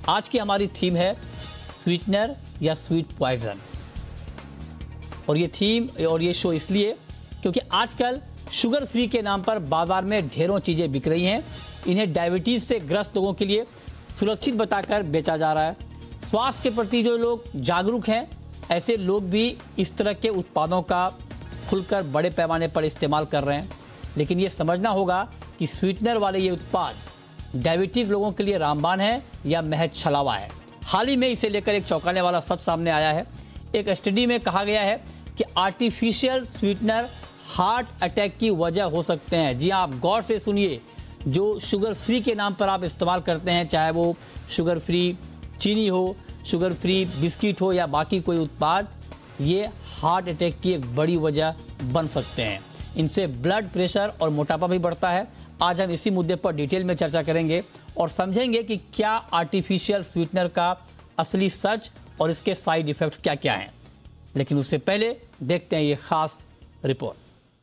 आज की हमारी थीम है स्वीटनर या स्वीट पॉइजन। और ये थीम और ये शो इसलिए क्योंकि आजकल शुगर फ्री के नाम पर बाजार में ढेरों चीज़ें बिक रही हैं। इन्हें डायबिटीज़ से ग्रस्त लोगों के लिए सुरक्षित बताकर बेचा जा रहा है। स्वास्थ्य के प्रति जो लोग जागरूक हैं, ऐसे लोग भी इस तरह के उत्पादों का खुलकर बड़े पैमाने पर इस्तेमाल कर रहे हैं। लेकिन ये समझना होगा कि स्वीटनर वाले ये उत्पाद डायबिटिक लोगों के लिए रामबाण है या महज छलावा है। हाल ही में इसे लेकर एक चौंकाने वाला सच सामने आया है। एक स्टडी में कहा गया है कि आर्टिफिशियल स्वीटनर हार्ट अटैक की वजह हो सकते हैं। जी हाँ, आप गौर से सुनिए। जो शुगर फ्री के नाम पर आप इस्तेमाल करते हैं, चाहे वो शुगर फ्री चीनी हो, शुगर फ्री बिस्किट हो या बाकी कोई उत्पाद, ये हार्ट अटैक की एक बड़ी वजह बन सकते हैं। इनसे ब्लड प्रेशर और मोटापा भी बढ़ता है। आज हम इसी मुद्दे पर डिटेल में चर्चा करेंगे और समझेंगे कि क्या आर्टिफिशियल स्वीटनर का असली सच और इसके साइड इफेक्ट्स क्या क्या हैं। लेकिन उससे पहले देखते हैं ये खास रिपोर्ट।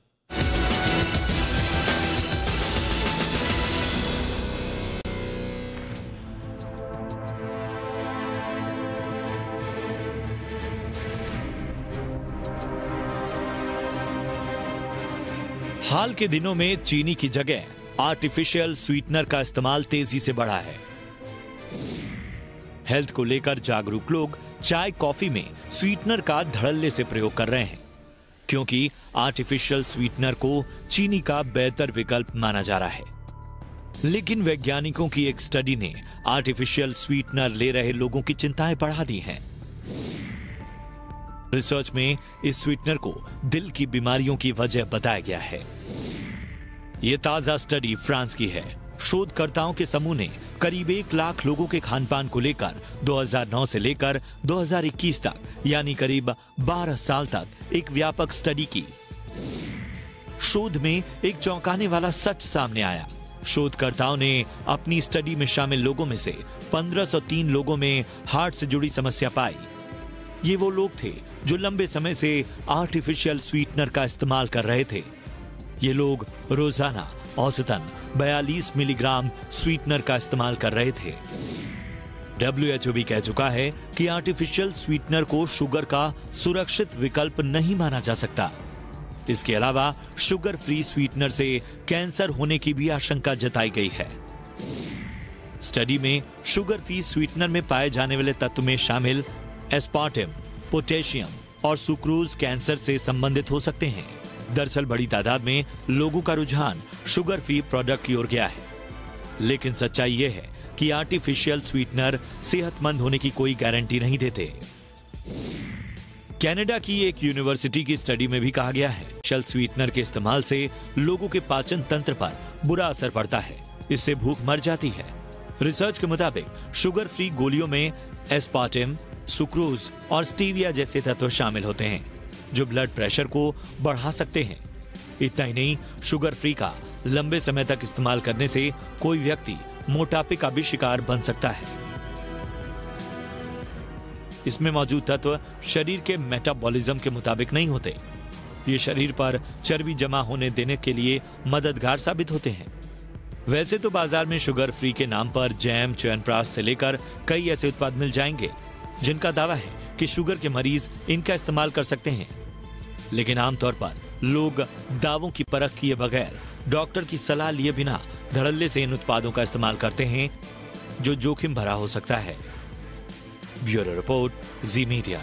हाल के दिनों में चीनी की जगह आर्टिफिशियल स्वीटनर का इस्तेमाल तेजी से बढ़ा है। हेल्थ को लेकर जागरूक लोग चाय कॉफी में स्वीटनर का धड़ल्ले से प्रयोग कर रहे हैं, क्योंकि आर्टिफिशियल स्वीटनर को चीनी का बेहतर विकल्प माना जा रहा है। लेकिन वैज्ञानिकों की एक स्टडी ने आर्टिफिशियल स्वीटनर ले रहे लोगों की चिंताएं बढ़ा दी हैं। रिसर्च में इस स्वीटनर को दिल की बीमारियों की वजह बताया गया है। यह ताजा स्टडी फ्रांस की है। शोधकर्ताओं के समूह ने करीब 1 लाख लोगों के खानपान को लेकर 2009 से लेकर 2021 तक, यानी करीब 12 साल तक एक व्यापक स्टडी की। शोध में एक चौंकाने वाला सच सामने आया। शोधकर्ताओं ने अपनी स्टडी में शामिल लोगों में से 1503 लोगों में हार्ट से जुड़ी समस्या पाई। ये वो लोग थे जो लंबे समय से आर्टिफिशियल स्वीटनर का इस्तेमाल कर रहे थे। ये लोग रोजाना औसतन 42 मिलीग्राम स्वीटनर का इस्तेमाल कर रहे थे। WHO भी कह चुका है कि आर्टिफिशियल स्वीटनर को शुगर का सुरक्षित विकल्प नहीं माना जा सकता। इसके अलावा शुगर फ्री स्वीटनर से कैंसर होने की भी आशंका जताई गई है। स्टडी में शुगर फ्री स्वीटनर में पाए जाने वाले तत्व में शामिल एस्पार्टेम, पोटेशियम और सुक्रोज कैंसर से संबंधित हो सकते हैं। दरअसल बड़ी तादाद में लोगों का रुझान शुगर फ्री प्रोडक्ट की ओर गया है। लेकिन सच्चाई यह है कि आर्टिफिशियल स्वीटनर सेहतमंद होने की कोई गारंटी नहीं देते। कनाडा की एक यूनिवर्सिटी की स्टडी में भी कहा गया है आर्टिफिशियल स्वीटनर के इस्तेमाल से लोगों के पाचन तंत्र पर बुरा असर पड़ता है। इससे भूख मर जाती है। रिसर्च के मुताबिक शुगर फ्री गोलियों में एस्पार्टेम, सुक्रोज और स्टीविया जैसे तत्व शामिल होते हैं, जो ब्लड प्रेशर को बढ़ा सकते हैं। इतना ही नहीं, शुगर फ्री का लंबे समय तक इस्तेमाल करने से कोई व्यक्ति मोटापे का भी शिकार बन सकता है। इसमें मौजूद तत्व शरीर के मेटाबॉलिज्म के मुताबिक नहीं होते। ये शरीर पर चर्बी जमा होने देने के लिए मददगार साबित होते हैं। वैसे तो बाजार में शुगर फ्री के नाम पर जैम, च्यवनप्राश से लेकर कई ऐसे उत्पाद मिल जाएंगे जिनका दावा है कि शुगर के मरीज इनका इस्तेमाल कर सकते हैं। लेकिन आमतौर पर लोग दावों की परख किए बगैर, डॉक्टर की सलाह लिए बिना धड़ल्ले से इन उत्पादों का इस्तेमाल करते हैं, जो जोखिम भरा हो सकता है। Bureau report, Zee Media.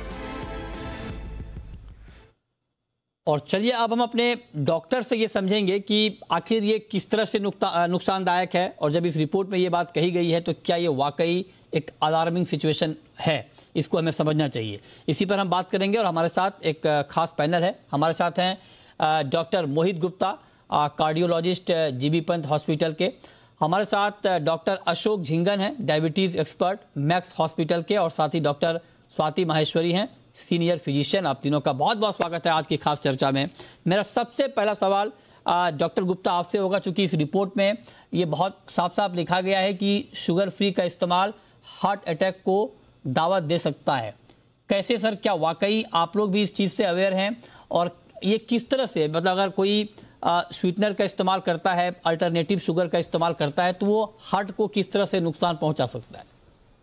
और चलिए अब हम अपने डॉक्टर से ये समझेंगे कि आखिर ये किस तरह से नुकसानदायक है, और जब इस रिपोर्ट में ये बात कही गई है तो क्या ये वाकई एक अलार्मिंग सिचुएशन है, इसको हमें समझना चाहिए। इसी पर हम बात करेंगे और हमारे साथ एक खास पैनल है। हमारे साथ हैं doctor Mohit Gupta, cardiologist, GB Pant hospital के। हमारे साथ डॉक्टर अशोक झिंगन हैं, डायबिटीज़ एक्सपर्ट, मैक्स हॉस्पिटल के, और साथ ही डॉक्टर स्वाति माहेश्वरी हैं, सीनियर फिजिशियन। आप तीनों का बहुत बहुत स्वागत है आज की खास चर्चा में। मेरा सबसे पहला सवाल डॉक्टर गुप्ता आपसे होगा, चूंकि इस रिपोर्ट में ये बहुत साफ साफ लिखा गया है कि शुगर फ्री का इस्तेमाल हार्ट अटैक को दावत दे सकता है। कैसे सर, क्या वाकई आप लोग भी इस चीज़ से अवेयर हैं, और ये किस तरह से, मतलब अगर कोई स्वीटनर का इस्तेमाल करता है, अल्टरनेटिव शुगर का इस्तेमाल करता है, तो वो हार्ट को किस तरह से नुकसान पहुंचा सकता है?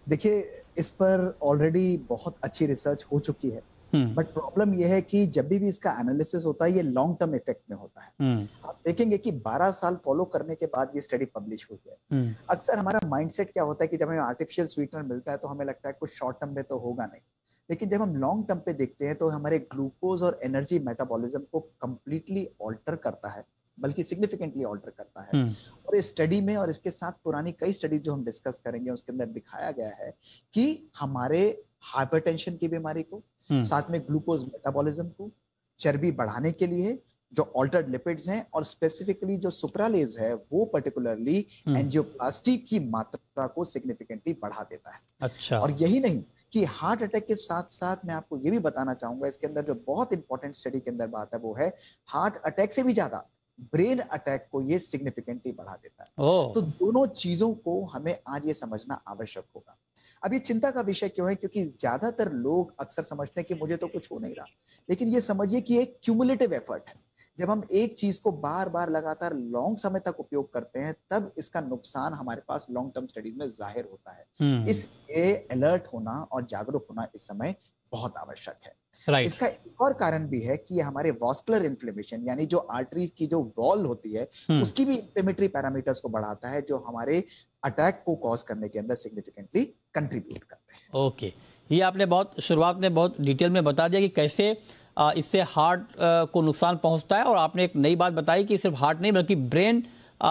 देखिए, इस पर ऑलरेडी बहुत अच्छी रिसर्च हो चुकी है, बट प्रॉब्लम यह है कि जब भी इसका एनालिसिस होता है ये लॉन्ग टर्म इफेक्ट में होता है। आप देखेंगे कि 12 साल फॉलो करने के बाद ये स्टडी पब्लिश हुई है। अक्सर हमारा माइंडसेट क्या होता है कि जब हमें आर्टिफिशियल स्वीटनर मिलता है तो हमें लगता है कुछ शॉर्ट टर्म में तो होगा नहीं, लेकिन जब हम लॉन्ग टर्म पे देखते हैं तो हमारे ग्लूकोज और एनर्जी मेटाबॉलिज्म को कंप्लीटली ऑल्टर करता है, बल्कि सिग्निफिकेंटली ऑल्टर करता है। और इस स्टडी में और इसके साथ पुरानी कई स्टडीज जो हम डिस्कस करेंगे उसके अंदर दिखाया गया है कि हमारे हाइपरटेंशन की बीमारी को, साथ में ग्लूकोज मेटाबॉलिज्म को, चर्बी बढ़ाने के लिए जो ऑल्टर्ड लिपिड्स हैं, और स्पेसिफिकली जो सुक्रालेज है वो पर्टिकुलरली एंजियोप्लास्टी की मात्रा को सिग्निफिकेंटली बढ़ा देता है। अच्छा। और यही नहीं कि हार्ट अटैक के साथ साथ मैं आपको ये भी बताना चाहूंगा, इसके अंदर जो बहुत इंपॉर्टेंट स्टडी के अंदर बात है वो है हार्ट अटैक से भी ज्यादा ब्रेन अटैक को ये सिग्निफिकेंटली बढ़ा देता है। तो दोनों चीजों को हमें आज ये समझना आवश्यक होगा। अब ये चिंता का विषय क्यों है? क्योंकि ज्यादातर लोग अक्सर समझते हैं कि मुझे तो कुछ हो नहीं रहा, लेकिन ये समझिए कि एक क्यूमुलेटिव एफर्ट है। जब हम एक चीज को बार बार लगातार लॉन्ग समय तक उपयोग करते हैं तब इसका नुकसान हमारे पास लॉन्ग टर्म स्टडीज में जाहिर होता है। इसलिए अलर्ट होना और जागरूक होना इस समय बहुत आवश्यक है। इसका एक और कारण भी है कि ये हमारे वॉस्कुलर इन्फ्लेमेशन, यानी जो आर्टरीज की जो वॉल होती है उसकी भी इन्फ्लेमेटरी पैरामीटर्स को बढ़ाता है, जो हमारे अटैक को कॉज करने के अंदर सिग्निफिकेंटली कंट्रीब्यूट करते हैं। ओके, ये आपने बहुत शुरुआत में बहुत डिटेल में बता दिया कि कैसे इससे हार्ट को नुकसान पहुंचता है, और आपने एक नई बात बताई कि सिर्फ हार्ट नहीं बल्कि ब्रेन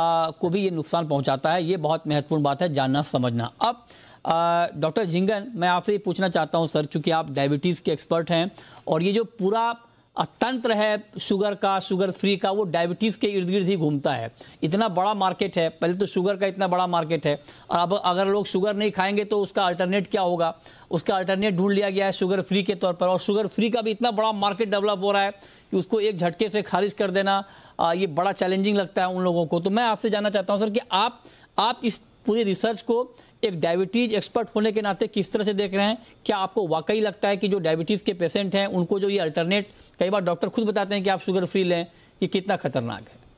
को भी ये नुकसान पहुंचाता है। ये बहुत महत्वपूर्ण बात है जानना समझना। अब डॉक्टर झिंगन, मैं आपसे ये पूछना चाहता हूं सर, चूंकि आप डायबिटीज़ के एक्सपर्ट हैं और ये जो पूरा तंत्र है शुगर का, शुगर फ्री का, वो डायबिटीज़ के इर्द गिर्द ही घूमता है। इतना बड़ा मार्केट है, पहले तो शुगर का इतना बड़ा मार्केट है, और अब अगर लोग शुगर नहीं खाएंगे तो उसका अल्टरनेट क्या होगा? उसका अल्टरनेट ढूंढ लिया गया है शुगर फ्री के तौर पर, और शुगर फ्री का भी इतना बड़ा मार्केट डेवलप हो रहा है कि उसको एक झटके से खारिज कर देना ये बड़ा चैलेंजिंग लगता है उन लोगों को। तो मैं आपसे जानना चाहता हूँ सर कि आप इस पूरी रिसर्च को एक डायबिटीज एक्सपर्ट होने के नाते किस तरह से देख रहे हैं? क्या आपको वाकई लगता है कि जो डायबिटीज के पेशेंट हैं उनको जो ये अल्टरनेट, कई बार डॉक्टर खुद बताते हैं कि आप शुगर फ्री लें, ये कितना खतरनाक है?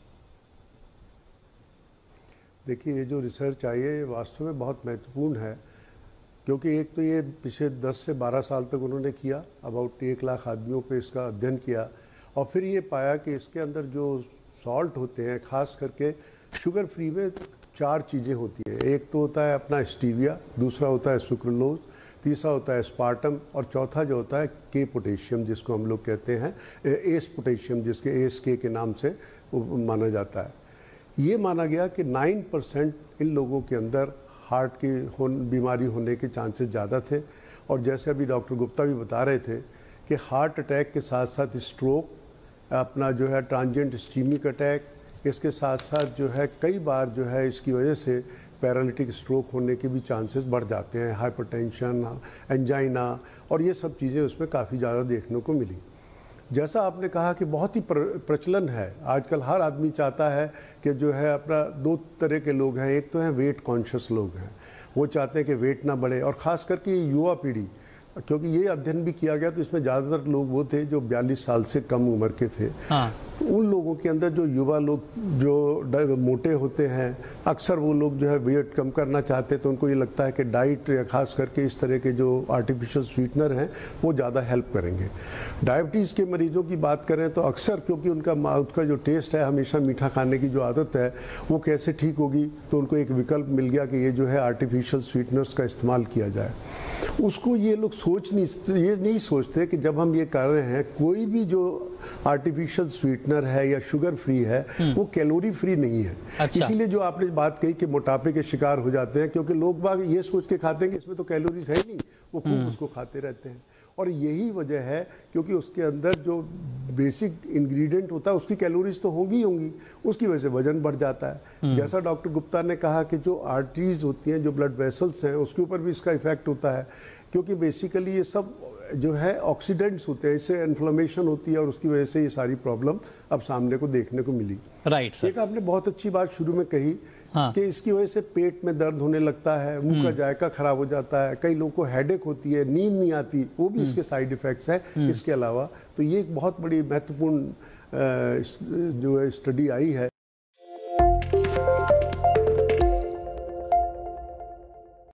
देखिए, ये जो रिसर्च आई है ये वास्तव में बहुत महत्वपूर्ण है, क्योंकि एक तो ये पिछले 10 से 12 साल तक उन्होंने किया, अबाउट 1 लाख आदमियों पे इसका अध्ययन किया, और फिर ये पाया कि इसके अंदर जो सॉल्ट होते हैं, खास करके शुगर फ्री में 4 चीज़ें होती है। एक तो होता है अपना स्टीविया, दूसरा होता है सुक्रोलोज, तीसरा होता है स्पार्टम, और चौथा जो होता है के पोटेशियम, जिसको हम लोग कहते हैं एस पोटेशियम, जिसके एस के नाम से माना जाता है। ये माना गया कि 9% इन लोगों के अंदर हार्ट की बीमारी होने के चांसेस ज़्यादा थे, और जैसे अभी डॉक्टर गुप्ता भी बता रहे थे कि हार्ट अटैक के साथ साथ स्ट्रोक, अपना जो है ट्रांजिएंट इस्कीमिक अटैक, इसके साथ साथ जो है कई बार जो है इसकी वजह से पैरालिटिक स्ट्रोक होने के भी चांसेस बढ़ जाते हैं, हाइपरटेंशन, एंजाइना, और ये सब चीज़ें उसमें काफ़ी ज़्यादा देखने को मिली। जैसा आपने कहा कि बहुत ही प्रचलन है आजकल, हर आदमी चाहता है कि जो है अपना 2 तरह के लोग हैं। एक तो हैं वेट कॉन्शियस लोग हैं, वो चाहते हैं कि वेट ना बढ़े, और ख़ास करके युवा पीढ़ी, क्योंकि ये अध्ययन भी किया गया तो इसमें ज़्यादातर लोग वो थे जो 42 साल से कम उम्र के थे। तो उन लोगों के अंदर जो युवा लोग जो मोटे होते हैं, अक्सर वो लोग जो है वेट कम करना चाहते हैं, तो उनको ये लगता है कि डाइट या खास करके इस तरह के जो आर्टिफिशियल स्वीटनर हैं वो ज़्यादा हेल्प करेंगे। डायबिटीज़ के मरीजों की बात करें तो अक्सर क्योंकि उनका जो टेस्ट है, हमेशा मीठा खाने की जो आदत है, वो कैसे ठीक होगी, तो उनको एक विकल्प मिल गया कि ये जो है आर्टिफिशियल स्वीटनर्स का इस्तेमाल किया जाए। उसको ये लोग ये नहीं सोचते कि जब हम ये कर रहे हैं, कोई भी जो आर्टिफिशियल स्वीटनर है या शुगर फ्री है वो कैलोरी फ्री नहीं है। अच्छा। इसीलिए जो आपने बात कही कि मोटापे के शिकार हो जाते हैं, क्योंकि लोग बाग ये सोच के खाते हैं कि इसमें तो कैलोरीज है ही नहीं, वो खूब उसको खाते रहते हैं। और यही वजह है क्योंकि उसके अंदर जो बेसिक इंग्रेडिएंट होता है उसकी कैलोरीज तो होंगी, उसकी वजह से वजन बढ़ जाता है। जैसा डॉक्टर गुप्ता ने कहा कि जो आर्टरीज होती हैं, जो ब्लड वेसल्स हैं, उसके ऊपर भी इसका इफेक्ट होता है, क्योंकि बेसिकली ये सब जो है ऑक्सीडेंट्स होते हैं, इससे इन्फ्लेमेशन होती है, और उसकी वजह से ये सारी प्रॉब्लम अब सामने को देखने को मिली। राइट। एक आपने बहुत अच्छी बात शुरू में कही कि इसकी वजह से पेट में दर्द होने लगता है, मुंह का जायका खराब हो जाता है, कई लोगों को हेडेक होती है, नींद नहीं आती, वो भी इसके साइड इफेक्ट्स हैं। इसके अलावा तो ये एक बहुत बड़ी महत्वपूर्ण जो स्टडी आई है